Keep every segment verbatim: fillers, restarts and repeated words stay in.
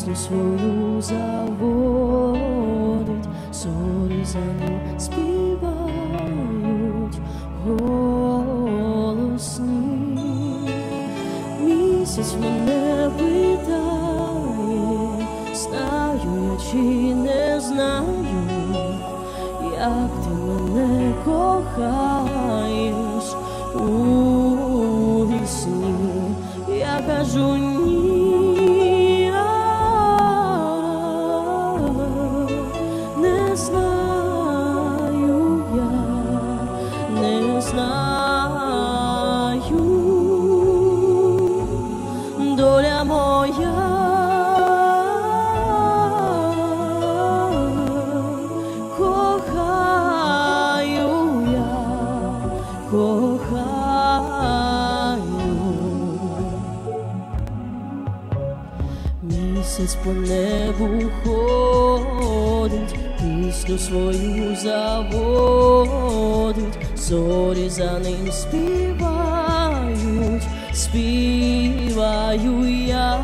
пісню свою заводить, зорі за ним співають голосні. Місяць мене питає, знаю я чи не знаю, як ти мене кохаєш у вісні. Я кажу ні, не знаю я, не знаю, доля моя кохаю я, кохаю. Місяць по небу ходить, пісню свою заводить, зорі за ним співають, співаю я.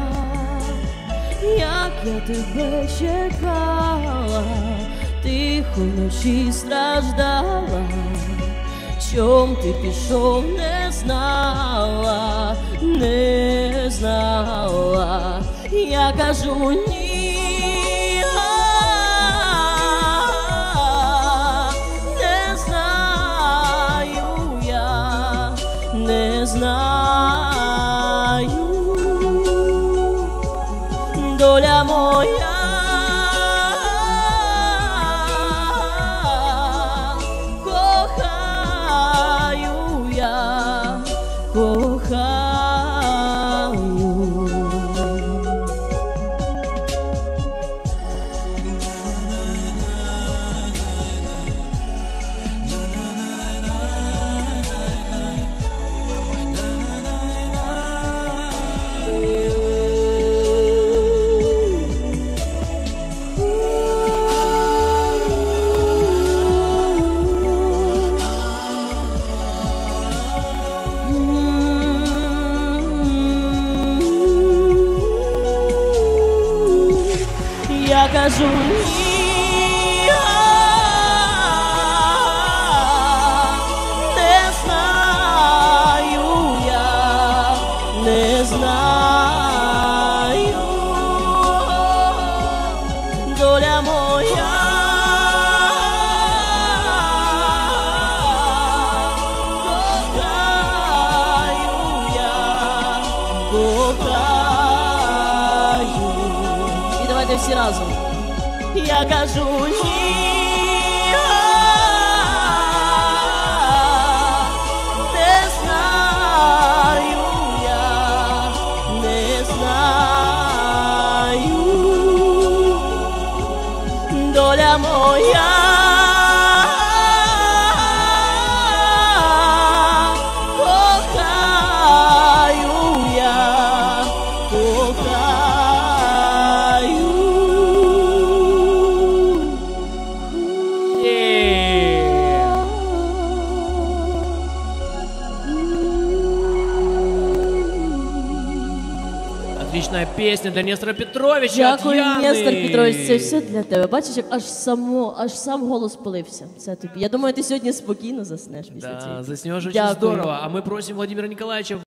Як я тебе чекала, тихо вночі страждала, чом ти пішов, не знала, не знала. Я кажу ні, не знаю я, не знаю, доля моя кохаю я, кохаю. Я кажу ні, не знаю я, не знаю, доля моя кохаю я, кохаю. І давайте всі разом. Я кажу ні, не знаю я, не знаю, доля моя кохаю я, кохаю. Отличная песня для Нестора Петровича. Дякую, Нестор Петрович, це все для тебе. Бачиш, як аж само, аж сам голос полився. Це тобі. Я думаю, ти сьогодні спокійно заснеш після Да, цього. заснешь очень Дякую. здорово. А мы просим Владимира Николаевича